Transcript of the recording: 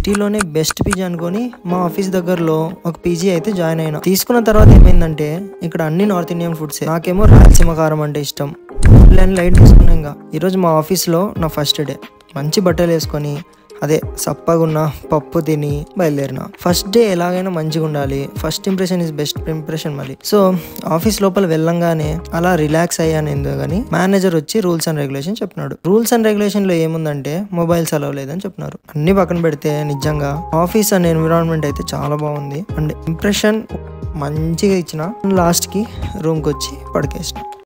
సిటీలోనే best PG అనుకొని మా ఆఫీస్ దగ్గరలో ఒక పీజీ అయితే జాయిన్ అయినా. తీసుకున్న తర్వాత ఏమైందంటే ఇక్కడ అన్ని నార్త్ ఇండియన్ ఫుడ్స్. నాకేమో రాయలసీమ కారం అంటే ఇష్టం. లైట్ తీసుకున్నా. ఇంకా ఈరోజు మా ఆఫీస్లో నా ఫస్ట్ డే. మంచి బట్టలు వేసుకొని అదే సప్పగున్న పప్పు తిని బయలుదేరిన. ఫస్ట్ డే ఎలాగైనా మంచిగా ఉండాలి. First impression is best impression మళ్ళీ. సో ఆఫీస్ లోపల వెళ్ళంగానే అలా రిలాక్స్ అయ్యాను. ఎందుకు కానీ మేనేజర్ వచ్చి రూల్స్ అండ్ రెగ్యులేషన్ చెప్పినాడు. రూల్స్ అండ్ రెగ్యులేషన్ లో ఏముందంటే మొబైల్స్ అలవ్ లేదని చెప్పినారు. అన్ని పక్కన పెడితే నిజంగా ఆఫీస్ అండ్ ఎన్విరాన్మెంట్ అయితే చాలా బాగుంది. అండ్ ఇంప్రెషన్ మంచిగా ఇచ్చిన. లాస్ట్ కి రూమ్కి వచ్చి పడుకేసిన.